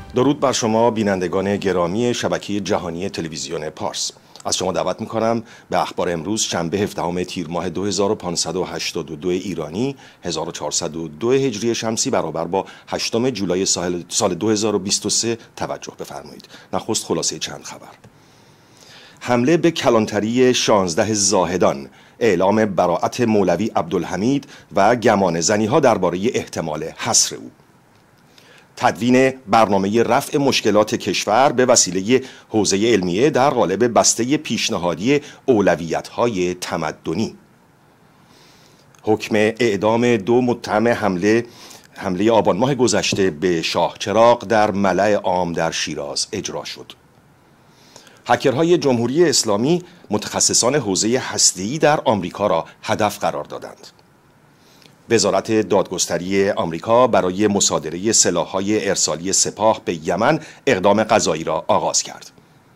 درود بر شما بینندگان گرامی شبکه جهانی تلویزیون پارس. از شما دعوت میکنم به اخبار امروز شنبه 17 تیر ماه 2582 ایرانی 1402 هجری شمسی برابر با 8 جولای سال 2023 توجه بفرمایید. نخست خلاصه چند خبر. حمله به کلانتری 16 زاهدان، اعلام براءت مولوی عبدالحمید و گمان زنی ها درباره احتمال حصر او. تدوین برنامه رفع مشکلات کشور به وسیله حوزه علمیه در قالب بسته پیشنهادی اولویت‌های تمدنی. حکم اعدام 2 متهم حمله آبان ماه گذشته به شاهچراغ در ملأ عام در شیراز اجرا شد. هکرهای جمهوری اسلامی متخصصان حوزه هسته‌ای در آمریکا را هدف قرار دادند. وزارت دادگستری آمریکا برای مصادره سلاح‌های ارسالی سپاه به یمن اقدام قضایی را آغاز کرد.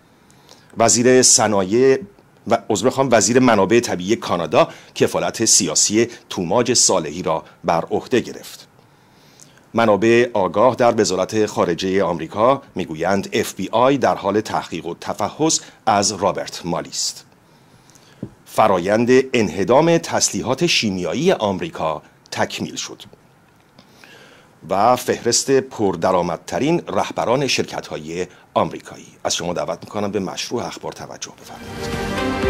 وزیر منابع طبیعی کانادا کفالت سیاسی توماج صالحی را بر عهده گرفت. منابع آگاه در وزارت خارجه آمریکا میگویند FBI در حال تحقیق و تفحص از رابرت مالی است. فرایند انهدام تسلیحات شیمیایی آمریکا تکمیل شد و فهرست پردرآمدترین رهبران شرکت‌های آمریکایی. از شما دعوت می‌کنم به مشروع اخبار توجه بفرمایید.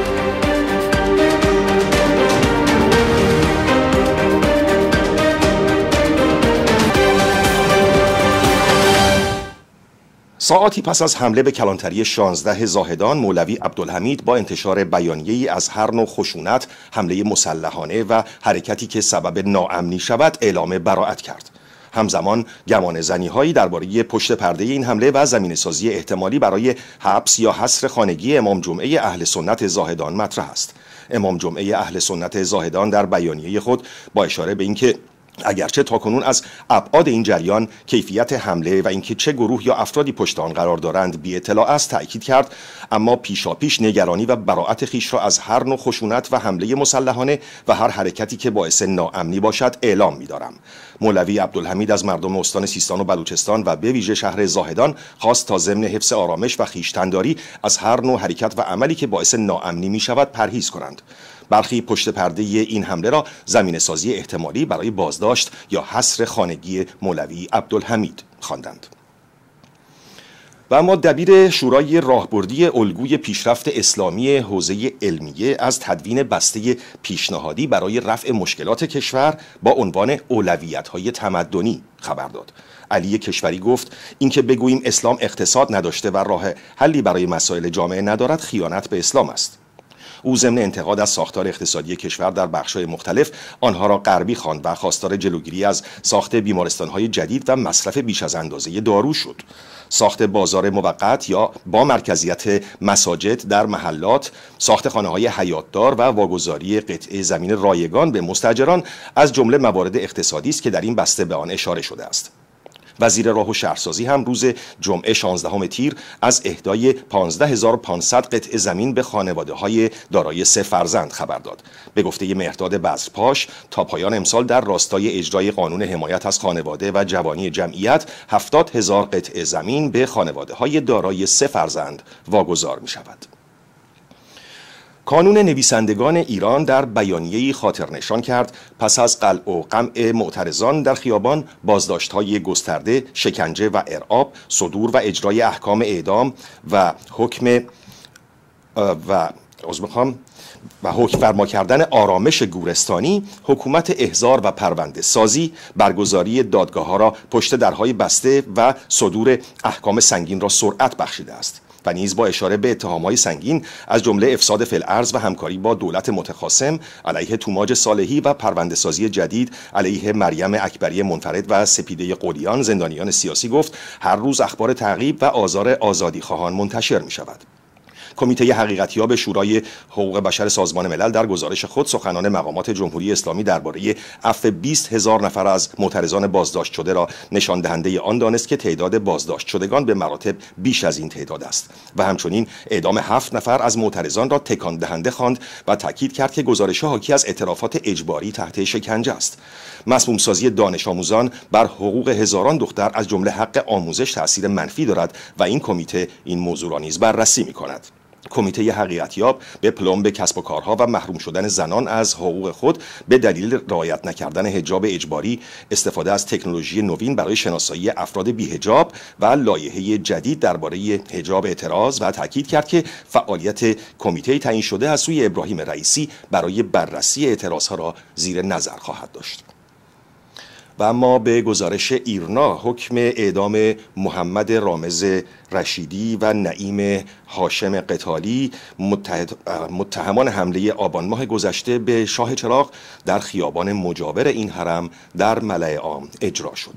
ساعاتی پس از حمله به کلانتری 16 زاهدان، مولوی عبدالحمید با انتشار بیانیه‌ای از هر نوع خشونت، حمله مسلحانه و حرکتی که سبب ناامنی شود اعلام براءت کرد. همزمان گمان زنی‌هایی درباره پشت پرده این حمله و زمینه‌سازی احتمالی برای حبس یا حصر خانگی امام جمعه اهل سنت زاهدان مطرح است. امام جمعه اهل سنت زاهدان در بیانیه خود با اشاره به اینکه اگرچه تاکنون از ابعاد این جریان، کیفیت حمله و اینکه چه گروه یا افرادی پشت آن قرار دارند بی اطلاع است تأکید کرد، اما پیشاپیش نگرانی و براءت خویش را از هر نوع خشونت و حمله مسلحانه و هر حرکتی که باعث ناامنی باشد اعلام می‌دارم. مولوی عبدالحمید از مردم استان سیستان و بلوچستان و به ویژه شهر زاهدان خواست تا ضمن حفظ آرامش و خویشتن‌داری از هر نوع حرکت و عملی که باعث ناامنی می‌شود پرهیز کنند. برخی پشت پرده این حمله را زمینه‌سازی احتمالی برای بازداشت یا حصر خانگی مولوی عبدالحمید خواندند. و اما دبیر شورای راهبردی الگوی پیشرفت اسلامی حوزه علمیه از تدوین بسته پیشنهادی برای رفع مشکلات کشور با عنوان اولویت‌های تمدنی خبر داد. علی کشوری گفت اینکه بگوییم اسلام اقتصاد نداشته و راه حلی برای مسائل جامعه ندارد خیانت به اسلام است. او ضمن انتقاد از ساختار اقتصادی کشور در بخش‌های مختلف آنها را غربی خواند و خواستار جلوگیری از ساخت بیمارستان‌های جدید و مصرف بیش از اندازه دارو شد. ساخت بازار موقت یا با مرکزیت مساجد در محلات، ساخت خانه‌های حیاتدار و واگذاری قطعه زمین رایگان به مستاجران از جمله موارد اقتصادی است که در این بسته به آن اشاره شده است. وزیر راه و شهرسازی هم روز جمعه 16 تیر از اهدای 15500 قطعه زمین به خانواده‌های دارای 3 فرزند خبر داد. به گفته مهرداد بذرپاش تا پایان امسال در راستای اجرای قانون حمایت از خانواده و جوانی جمعیت 70000 قطعه زمین به خانواده‌های دارای 3 فرزند واگذار می‌شود. کانون نویسندگان ایران در بیانیه‌ای خاطرنشان کرد پس از قلع و قمع معترضان در خیابان، بازداشت‌های گسترده، شکنجه و ارعاب، صدور و اجرای احکام اعدام و حکم فرما کردن آرامش گورستانی، حکومت احضار و پرونده سازی، برگزاری دادگاه‌ها را پشت درهای بسته و صدور احکام سنگین را سرعت بخشیده است. و نیز با اشاره به اتهام‌های سنگین از جمله افساد فی الارض و همکاری با دولت متخاصم علیه توماج صالحی و پرونده‌سازی جدید علیه مریم اکبری منفرد و سپیده قلیان زندانیان سیاسی گفت هر روز اخبار تعقیب و آزار آزادیخواهان منتشر می‌شود. کمیته حقیقتیاب شورای حقوق بشر سازمان ملل در گزارش خود سخنان مقامات جمهوری اسلامی درباره عفو 20,000 نفر از معترضان بازداشت شده را نشان دهنده آن دانست که تعداد بازداشت شدگان به مراتب بیش از این تعداد است و همچنین اعدام 7 نفر از معترضان را تکان دهنده خواند و تاکید کرد که گزارش‌ها حاکی از اعترافات اجباری تحت شکنجه است. مسموم سازی دانش آموزان بر حقوق هزاران دختر از جمله حق آموزش تأثیر منفی دارد و این کمیته این موضوع را نیز بررسی می‌کند. کمیته حقیقتیاب به پلمب کسب و کارها و محروم شدن زنان از حقوق خود به دلیل رعایت نکردن حجاب اجباری، استفاده از تکنولوژی نوین برای شناسایی افراد بی‌حجاب و لایحه جدید درباره حجاب اعتراض و تاکید کرد که فعالیت کمیته تعیین شده از سوی ابراهیم رئیسی برای بررسی اعتراضها را زیر نظر خواهد داشت. و اما به گزارش ایرنا، حکم اعدام محمد رامز رشیدی و نعیم هاشم قتالی متهمان حمله آبان ماه گذشته به شاه چراغ در خیابان مجاور این حرم در ملأ عام اجرا شد.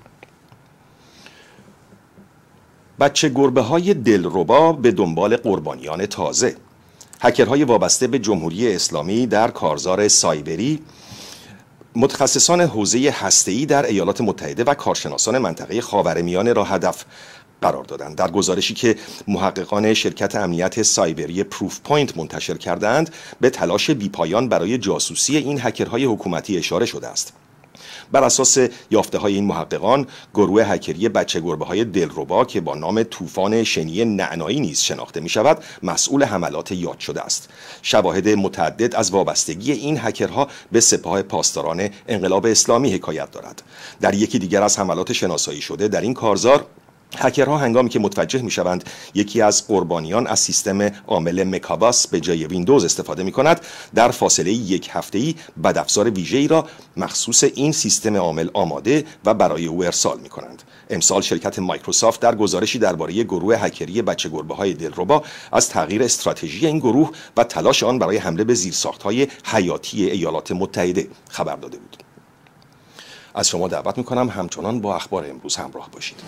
بچه گربه های دلربا به دنبال قربانیان تازه. هکرهای وابسته به جمهوری اسلامی در کارزار سایبری، متخصصان حوزه هسته‌ای در ایالات متحده و کارشناسان منطقه خاورمیانه را هدف قرار دادند. در گزارشی که محققان شرکت امنیت سایبری پروف پوینت منتشر کردند، به تلاش بیپایان برای جاسوسی این هکرهای حکومتی اشاره شده است. بر اساس یافته‌های این محققان، گروه هکری بچه گربه‌های دلربا که با نام طوفان شنی نعنایی نیز شناخته می‌شود، مسئول حملات یاد شده است. شواهد متعدد از وابستگی این هکرها به سپاه پاسداران انقلاب اسلامی حکایت دارد. در یکی دیگر از حملات شناسایی شده در این کارزار، هکرها هنگامی که متوجه می‌شوند یکی از قربانیان از سیستم عامل مکاباس به جای ویندوز استفاده می‌کند، در فاصله یک هفته‌ای بدافزار ویژه‌ای را مخصوص این سیستم عامل آماده و برای او ارسال می‌کنند. امسال شرکت مایکروسافت در گزارشی درباره گروه هکری بچه گربه‌های دلربا از تغییر استراتژی این گروه و تلاش آن برای حمله به زیرساخت‌های حیاتی ایالات متحده خبر داده بود. از شما دعوت می‌کنم همچنان با اخبار امروز همراه باشید.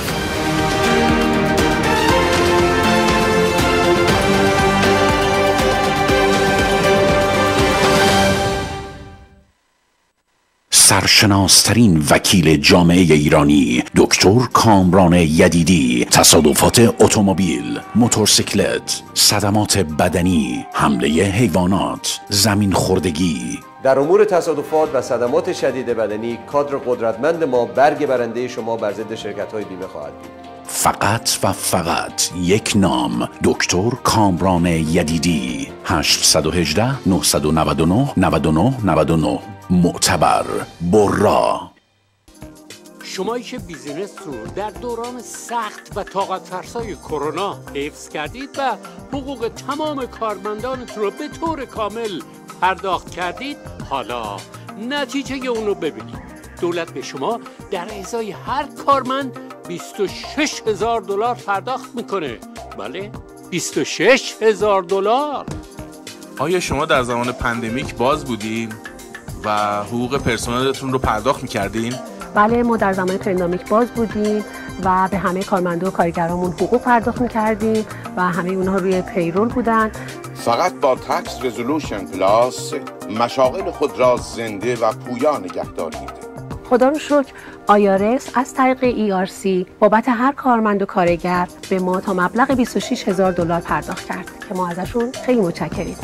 سرشناسترین وکیل جامعه ایرانی دکتر کامران یدیدی، تصادفات اتومبیل، موتورسیکلت، صدمات بدنی، حمله حیوانات، زمین خوردگی. در امور تصادفات و صدمات شدید بدنی، کادر قدرتمند ما برگ برنده شما بر ضد شرکت‌های بیمه خواهد بود. فقط و فقط یک نام، دکتر کامران یدیدی. 818 999 99 99. معتبر، برا. شمایی که بیزینس رو در دوران سخت و طاقت فرسای کرونا حفظ کردید و حقوق تمام کارمندانتون رو به طور کامل پرداخت کردید، حالا نتیجه اون رو ببینید. دولت به شما در ازای هر کارمند 26,000 دلار پرداخت میکنه. بله، 26,000 دلار. آیا شما در زمان پندمیک باز بودین و حقوق پرسنلتون رو پرداخت میکردین؟ بله، ما در زمان پندمیک باز بودیم و به همه کارمندا و کارگرامون حقوق پرداخت میکردیم و همه اونها روی پیرول بودن. فقط با تکس رزولوشن پلاس مشاغل خود را زنده و پویا نگه دارید. خدا رو شکر آیارس از طریق ERC بابت هر کارمند و کارگر به ما تا مبلغ 26,000 دلار پرداخت کرد که ما ازشون خیلی متشکریم.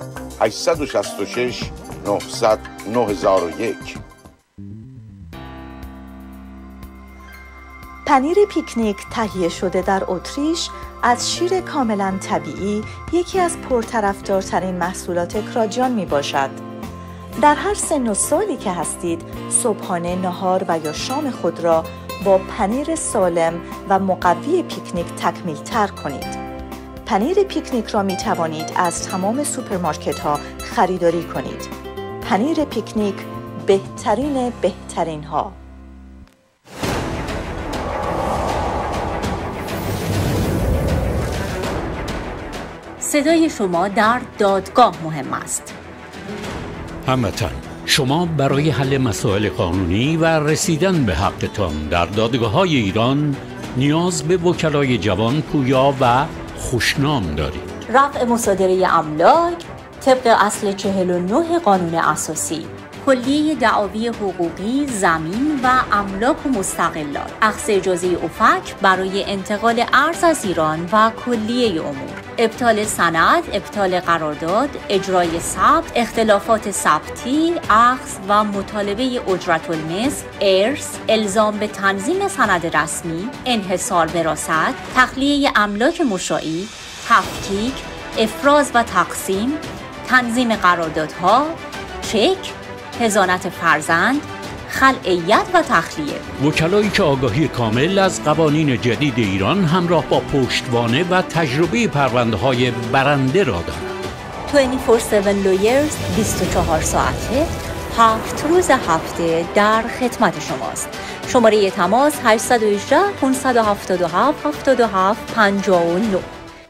866 900 9001. پنیر پیکنیک تهیه شده در اتریش از شیر کاملا طبیعی یکی از پرطرفدارترین محصولات کراجیان می باشد. در هر سن و سالی که هستید، صبحانه، نهار و یا شام خود را با پنیر سالم و مقوی پیکنیک تکمیل تر کنید. پنیر پیکنیک را می توانید از تمام سوپرمارکت ها خریداری کنید. پنیر پیکنیک، بهترین ها. صدای شما در دادگاه مهم است. هموطن، شما برای حل مسائل قانونی و رسیدن به حقتان در دادگاه‌های ایران نیاز به وکلای جوان، پویا و خوشنام دارید. رفع مصادره املاک طبق اصل 49 قانون اساسی، کلیه دعاوی حقوقی، زمین و املاک و مستقلات، اخذ اجازه اوفک برای انتقال ارز از ایران و کلیه امور، ابطال سند، ابطال قرارداد، اجرای ثبت، اختلافات ثبتی، اخذ و مطالبه اجرت المثل، ارث، الزام به تنظیم سند رسمی، انحصار وراثت، تخلیه املاک مشاعی، تفکیک، افراز و تقسیم، تنظیم قراردادها، چک، حضانت فرزند، خلعیت و تخلیه. وکلایی که آگاهی کامل از قوانین جدید ایران همراه با پشتوانه و تجربه پرونده‌های برنده را دارند. 24/7 Lawyers 24 ساعته 7 روز هفته در خدمت شماست. شماره تماس 818 577 77 59.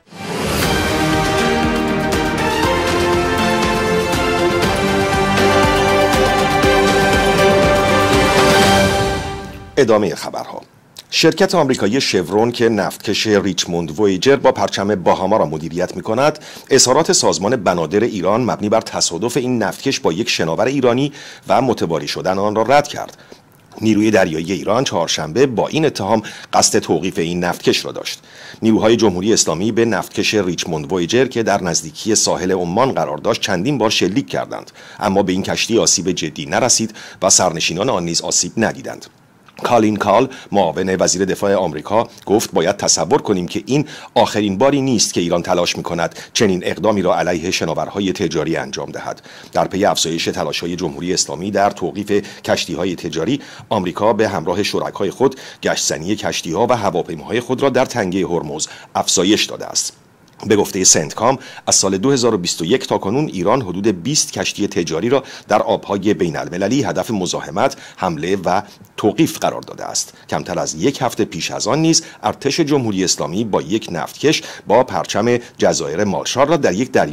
ادامه خبرها. شرکت آمریکایی شورون که نفتکش ریچموند وویجر با پرچم باهاما را مدیریت می‌کند، اظهارات سازمان بنادر ایران مبنی بر تصادف این نفتکش با یک شناور ایرانی و متواری شدن آن را رد کرد. نیروی دریایی ایران چهارشنبه با این اتهام قصد توقیف این نفتکش را داشت. نیروهای جمهوری اسلامی به نفتکش ریچموند وویجر که در نزدیکی ساحل عمان قرار داشت چندین بار شلیک کردند، اما به این کشتی آسیب جدی نرسید و سرنشینان آن نیز آسیب ندیدند. کالین کال، معاون وزیر دفاع آمریکا، گفت باید تصور کنیم که این آخرین باری نیست که ایران تلاش می‌کند چنین اقدامی را علیه شناورهای تجاری انجام دهد. در پی افزایش تلاش‌های جمهوری اسلامی در توقیف کشتی‌های تجاری، آمریکا به همراه شرکای خود گشتزنی کشتی‌ها و هواپیماهای خود را در تنگه هرمز افزایش داده است. به گفته سنتکام، از سال 2021 تا کنون ایران حدود 20 کشتی تجاری را در آبهای بین المللی هدف مزاحمت، حمله و توقیف قرار داده است. کمتر از یک هفته پیش از آن نیز ارتش جمهوری اسلامی با یک نفتکش با پرچم جزایر مارشال را در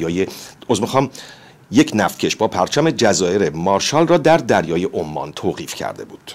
یک نفتکش با پرچم جزایر مارشال را در دریای عمان توقیف کرده بود.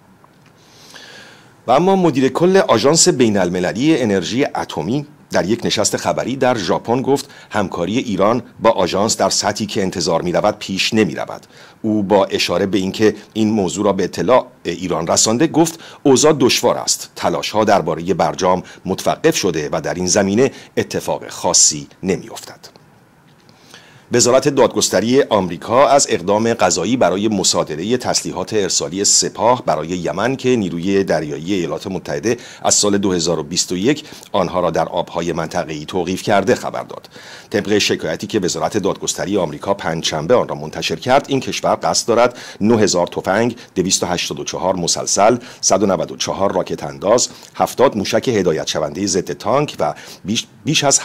و اما مدیر کل آژانس بین المللی انرژی اتمی در یک نشست خبری در ژاپن گفت همکاری ایران با آژانس در سطحی که انتظار می رود پیش نمی رود. او با اشاره به اینکه این موضوع را به اطلاع ایران رسانده گفت اوضاع دشوار است. تلاش ها درباره برجام متوقف شده و در این زمینه اتفاق خاصی نمی افتد. وزارت دادگستری آمریکا از اقدام قضایی برای مصادره تسلیحات ارسالی سپاه برای یمن که نیروی دریایی ایالات متحده از سال 2021 آنها را در آبهای منطقه‌ای توقیف کرده خبر داد. طبق شکایتی که وزارت دادگستری آمریکا پنجشنبه آن را منتشر کرد، این کشور قصد دارد 9000 تفنگ، 284 مسلسل، 194 راکت انداز، 70 موشک هدایت شونده ضد تانک و بیش از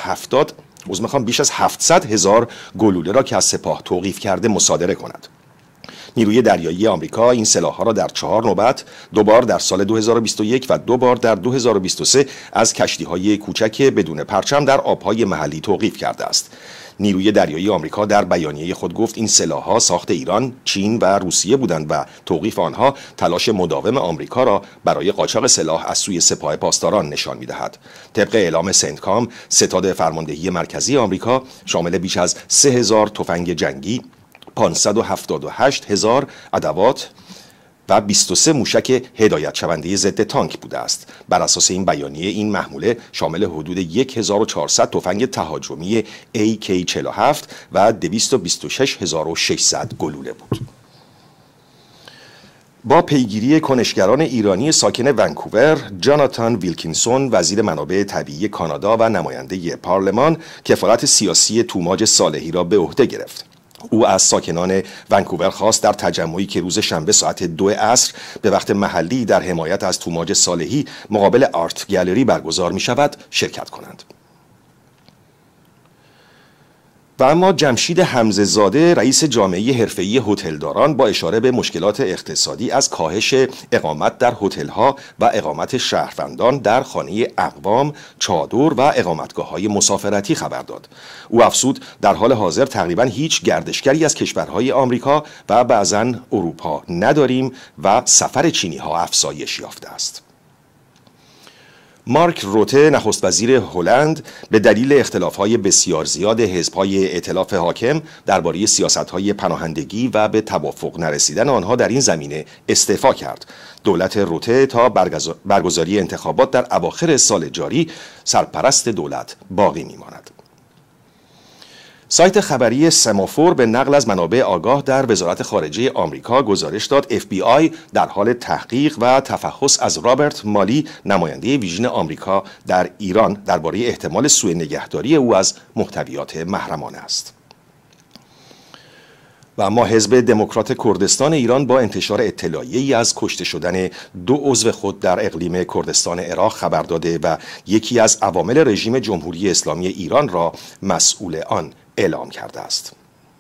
700,000 گلوله را که از سپاه توقیف کرده مصادره کند. نیروی دریایی آمریکا این سلاح‌ها را در 4 نوبت، 2 بار در سال 2021 و 2 بار در 2023 از کشتی‌های کوچک بدون پرچم در آب‌های محلی توقیف کرده است. نیروی دریایی آمریکا در بیانیه خود گفت این سلاح‌ها ساخت ایران، چین و روسیه بودند و توقیف آنها تلاش مداوم آمریکا را برای قاچاق سلاح از سوی سپاه پاسداران نشان می‌دهد. طبق اعلام سنتکام، ستاد فرماندهی مرکزی آمریکا شامل بیش از 3000 تفنگ جنگی، 578,000 ادوات و 23 موشک هدایت شونده ضد تانک بوده است. بر اساس این بیانیه این محموله شامل حدود 1400 تفنگ تهاجمی AK-47 و 226600 گلوله بود. با پیگیری کنشگران ایرانی ساکن ونکوور، جاناتان ویلکینسون وزیر منابع طبیعی کانادا و نماینده پارلمان کفالت سیاسی توماج صالحی را به عهده گرفت. او از ساکنان ونکوور خواست در تجمعی که روز شنبه ساعت 2 عصر به وقت محلی در حمایت از توماج صالحی مقابل آرت گالری برگزار می شود شرکت کنند. و اما جمشید حمزه زاده رئیس جامعه حرفه‌ای هتلداران با اشاره به مشکلات اقتصادی از کاهش اقامت در هتل‌ها و اقامت شهروندان در خانه اقوام، چادر و اقامتگاه‌های مسافرتی خبر داد. او افزود در حال حاضر تقریباً هیچ گردشگری از کشورهای آمریکا و بعضاً اروپا نداریم و سفر چینی‌ها افزایش یافته است. مارک روته نخست وزیر هلند به دلیل اختلاف‌های بسیار زیاد حزب‌های ائتلاف حاکم درباره سیاست‌های پناهندگی و به توافق نرسیدن آنها در این زمینه استعفا کرد. دولت روته تا برگزاری انتخابات در اواخر سال جاری سرپرست دولت باقی می‌ماند. سایت خبری سمافور به نقل از منابع آگاه در وزارت خارجه آمریکا گزارش داد FBI در حال تحقیق و تفحص از رابرت مالی، نماینده ویژن آمریکا در ایران، درباره احتمال سوء نگهداری او از محتویات محرمانه است. و اما حزب دموکرات کردستان ایران با انتشار اطلاعیه‌ای از کشته شدن 2 عضو خود در اقلیم کردستان عراق خبر داده و یکی از عوامل رژیم جمهوری اسلامی ایران را مسئول آن اعلام کرده است.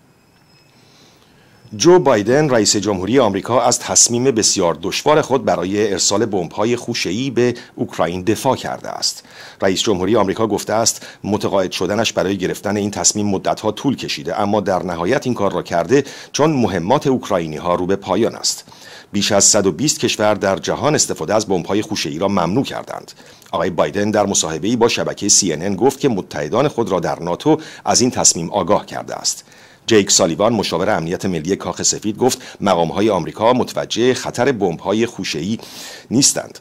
جو بایدن رئیس جمهوری آمریکا از تصمیم بسیار دشوار خود برای ارسال بمب‌های خوشه‌ای به اوکراین دفاع کرده است. رئیس جمهوری آمریکا گفته است متقاعد شدنش برای گرفتن این تصمیم مدت‌ها طول کشیده، اما در نهایت این کار را کرده چون مهمات اوکراینی‌ها رو به پایان است. بیش از 120 کشور در جهان استفاده از بمب‌های خوشه‌ای را ممنوع کردند. آقای بایدن در مصاحبه‌ای با شبکه CNN گفت که متحدان خود را در ناتو از این تصمیم آگاه کرده است. جیک سالیوان مشاور امنیت ملی کاخ سفید گفت مقام‌های آمریکا متوجه خطر بمب‌های خوشه‌ای نیستند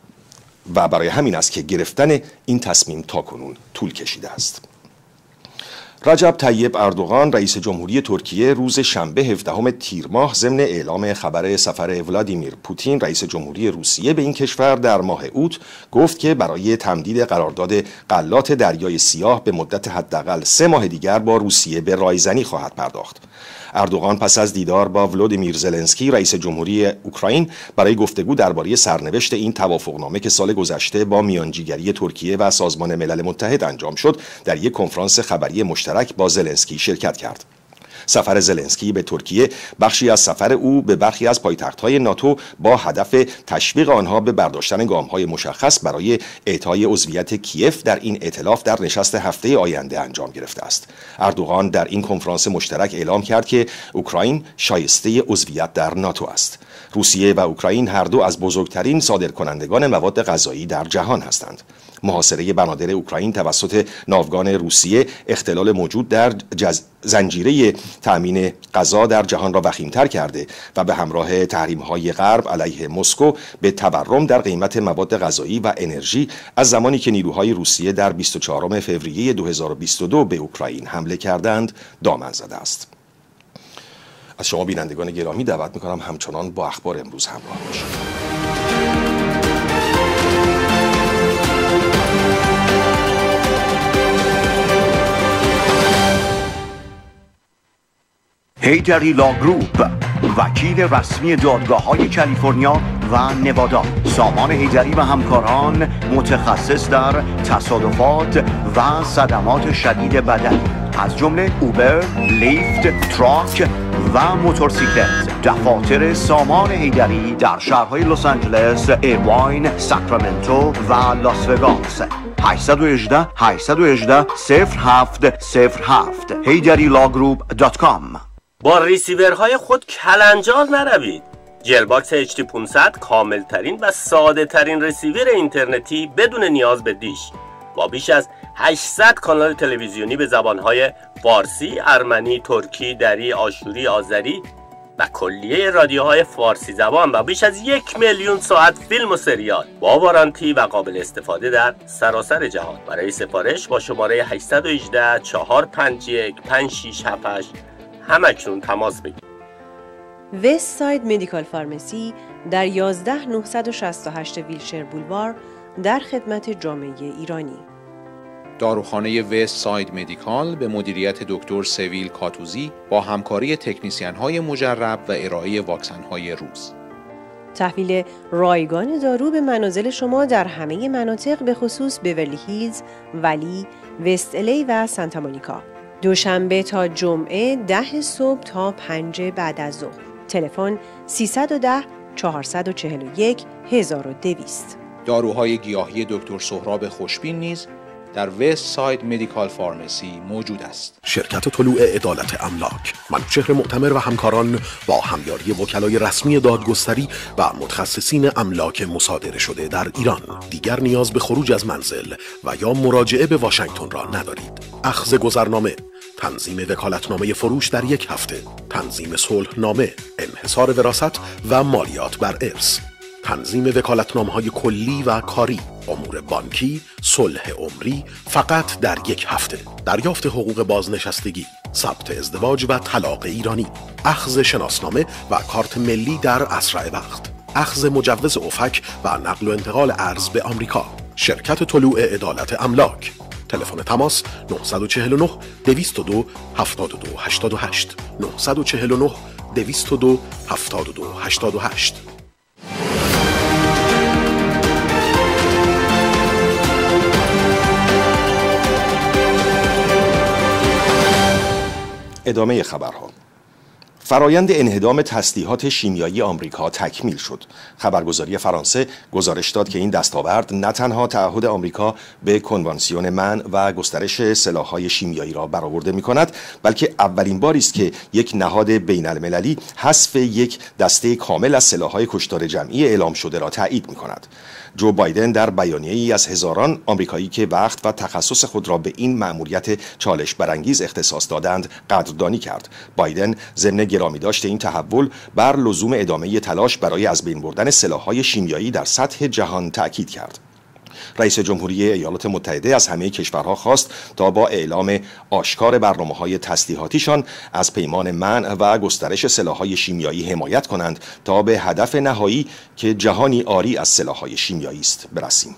و برای همین است که گرفتن این تصمیم تاکنون طول کشیده است. رجب طیب اردوغان رئیس جمهوری ترکیه روز شنبه 17 تیر ماه ضمن اعلام خبر سفر ولادیمیر پوتین رئیس جمهوری روسیه به این کشور در ماه اوت گفت که برای تمدید قرارداد غلات دریای سیاه به مدت حداقل 3 ماه دیگر با روسیه به رایزنی خواهد پرداخت. اردوغان پس از دیدار با ولودیمیر زلنسکی رئیس جمهوری اوکراین برای گفتگو درباره سرنوشت این توافقنامه که سال گذشته با میانجیگری ترکیه و سازمان ملل متحد انجام شد در یک کنفرانس خبری مشترک با زلنسکی شرکت کرد. سفر زلنسکی به ترکیه بخشی از سفر او به برخی از پایتخت‌های ناتو با هدف تشویق آنها به برداشتن گام‌های مشخص برای اعطای عضویت کیف در این ائتلاف در نشست هفته آینده انجام گرفته است. اردوغان در این کنفرانس مشترک اعلام کرد که اوکراین شایسته عضویت در ناتو است. روسیه و اوکراین هر دو از بزرگترین صادرکنندگان مواد غذایی در جهان هستند. محاصره بنادر اوکراین توسط ناوگان روسیه اختلال موجود در زنجیره تأمین غذا در جهان را وخیم‌تر کرده و به همراه تحریم‌های غرب علیه مسکو به تورم در قیمت مواد غذایی و انرژی از زمانی که نیروهای روسیه در 24 فوریه 2022 به اوکراین حمله کردند دامن زده است. از شما بینندگان گرامی دعوت می‌کنم همچنان با اخبار امروز همراه باشید. هیدری لا گروپ، وکیل رسمی دادگاه‌های کالیفرنیا و نوادا. سامان هیدری و همکاران متخصص در تصادفات و صدمات شدید بدنی از جمله اوبر، لیفت، تراک و موتورسیکلت. دفاتر سامان هیدری در شهرهای لس آنجلس، ایرواین، ساکرامنتو و لاس وگاس. 818 818 0707 HeyDaddyLawGroup.com. با ریسیورهای خود کلنجار نروید. جلباکس HD 500 کاملترین و ساده ترین ریسیور اینترنتی بدون نیاز به دیش با بیش از 800 کانال تلویزیونی به زبانهای فارسی، ارمنی، ترکی، دری، آشوری، آذری و کلیه رادیوهای فارسی زبان و بیش از 1 میلیون ساعت فیلم و سریال با وارانتی و قابل استفاده در سراسر جهان. برای سفارش با شماره 818 451 5678 همکنون تماس بگیرید. وست ساید مدیکال فارمسی در 11968 ویلشر بولوار در خدمت جامعه ایرانی. داروخانه وست ساید مدیکال به مدیریت دکتر سویل کاتوزی با همکاری تکنیسیان‌های مجرب و ارائه واکسن‌های روز. تحویل رایگان دارو به منازل شما در همه مناطق به خصوص بیورلی هیلز، ولی، وست الی و سانتا مونیکا. دوشنبه تا جمعه 10 صبح تا 5 بعد از ظهر. تلفن 310 441 1200. داروهای گیاهی دکتر سهراب خوشبین نیز در وست ساید مدیکال فارمسی موجود است. شرکت طلوع عدالت املاک، منوچهر معتمر و همکاران با همیاری وکلای رسمی دادگستری و متخصصین املاک مصادره شده در ایران دیگر نیاز به خروج از منزل و یا مراجعه به واشنگتن را ندارید. اخذ گذرنامه، تنظیم وکالتنامه فروش در 1 هفته، تنظیم صلحنامه، انحصار وراثت و مالیات بر ارث، تنظیم وکالتنامه‌های کلی و کاری، امور بانکی، صلح عمری فقط در 1 هفته، دریافت حقوق بازنشستگی، ثبت ازدواج و طلاق ایرانی، اخذ شناسنامه و کارت ملی در اسرع وقت، اخذ مجوز افک و نقل و انتقال ارز به آمریکا. شرکت طلوع عدالت املاک. تلفن تماس 949 202 72 88 949 202 72 88. ادامه خبرها. فرایند انهدام تسلیحات شیمیایی آمریکا تکمیل شد. خبرگزاری فرانسه گزارش داد که این دستاورد نه تنها تعهد آمریکا به کنوانسیون منع و گسترش سلاح‌های شیمیایی را برآورده می‌کند، بلکه اولین باری است که یک نهاد بین‌المللی حذف یک دسته کامل از سلاح‌های کشتار جمعی اعلام شده را تایید می‌کند. جو بایدن در بیانیه‌ای از هزاران آمریکایی که وقت و تخصص خود را به این مأموریت چالش برانگیز اختصاص دادند قدردانی کرد. بایدن ضمن گرامی داشت این تحول بر لزوم ادامه تلاش برای از بین بردن سلاح‌های شیمیایی در سطح جهان تأکید کرد. رئیس جمهوری ایالات متحده از همه کشورها خواست تا با اعلام آشکار برنامه‌های تسلیحاتیشان از پیمان منع و گسترش سلاح‌های شیمیایی حمایت کنند تا به هدف نهایی که جهانی عاری از سلاح‌های شیمیایی است برسیم.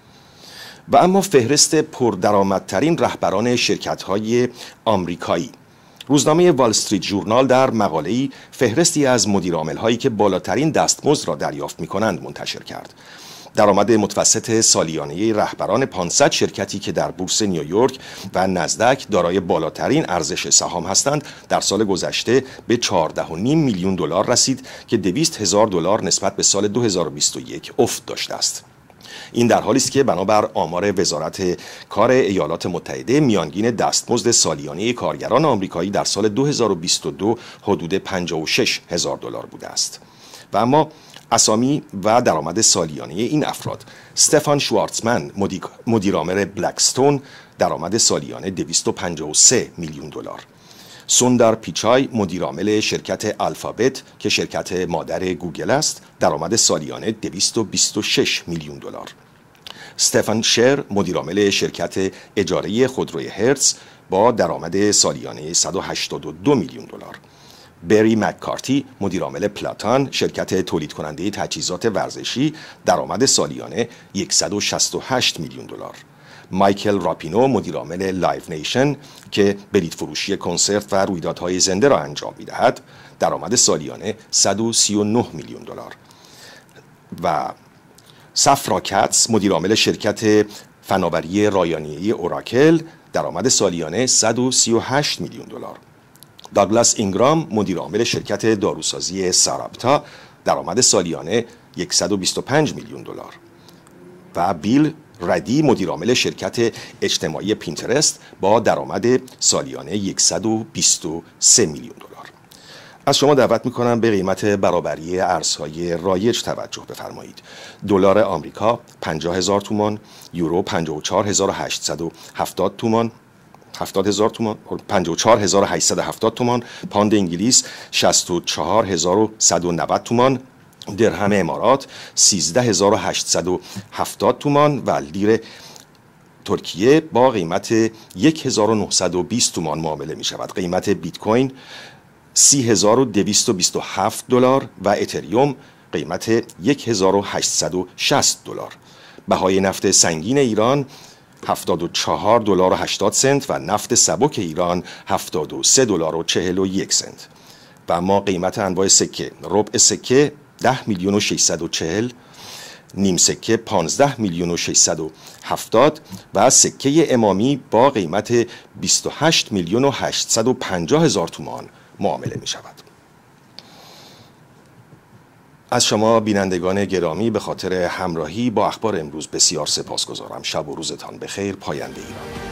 و اما فهرست پردرآمدترین رهبران شرکت‌های آمریکایی. روزنامه وال استریت ژورنال در مقاله‌ای فهرستی از مدیرعامل‌هایی که بالاترین دستمزد را دریافت می‌کنند منتشر کرد. درآمد متوسط سالیانه رهبران 500 شرکتی که در بورس نیویورک و نزدک دارای بالاترین ارزش سهام هستند در سال گذشته به 14.5 میلیون دلار رسید که 200,000 دلار نسبت به سال 2021 افت داشته است. این در حالی است که بنابر آمار وزارت کار ایالات متحده میانگین دستمزد سالیانه کارگران آمریکایی در سال 2022 حدود 56,000 دلار بوده است. و اما اسامی و درآمد سالیانه این افراد: استفان شوارتزمن مدیرعامل بلکستون درآمد سالیانه 253 میلیون دلار، سوندار پیچای مدیرعامل شرکت الفابت که شرکت مادر گوگل است درآمد سالیانه 226 میلیون دلار، استفان شر مدیرعامل شرکت اجاره خودروی هرتز با درآمد سالیانه 182 میلیون دلار، بری مککارتی مدیرعامل پلاتان شرکت تولید کننده تجهیزات ورزشی درآمد سالیانه 168 میلیون دلار، مایکل راپینو مدیرعامل لایو نیشن که بلیط فروشی کنسرت و رویدادهای زنده را انجام می‌دهد درآمد سالیانه 139 میلیون دلار و سفرا کاتس مدیرعامل شرکت فناوری رایانه‌ای اوراکل درآمد سالیانه 138 میلیون دلار، داگلاس اینگرام مدیرعامل شرکت داروسازی ساراپتا درآمد سالیانه 125 میلیون دلار و بیل ردی مدیرعامل شرکت اجتماعی پینترست با درآمد سالیانه 123 میلیون دلار. از شما دعوت می‌کنم به قیمت برابری ارزهای رایج توجه بفرمایید. دلار آمریکا 50,000 تومان، یورو 54,870 تومان، 70,000 تومان، 54,870 تومان، پوند انگلیس 64,190 تومان، درهم امارات 13,870 تومان و لیر ترکیه با قیمت 1,920 تومان معامله می شود. قیمت بیت کوین 30,227 دلار و اتریوم قیمت 1,860 دلار. بهای نفت سنگین ایران 74 دلار و 80 سنت و نفت سبک ایران 73 دلار و 41 سنت. و اما قیمت انواع سکه: ربع سکه 10 میلیون و 640، نیم سکه 15 میلیون و 670 و سکه امامی با قیمت 28 میلیون و 850 هزار تومان معامله می شود. از شما بینندگان گرامی به خاطر همراهی با اخبار امروز بسیار سپاسگزارم. شب و روزتان بخیر. پاینده ایران.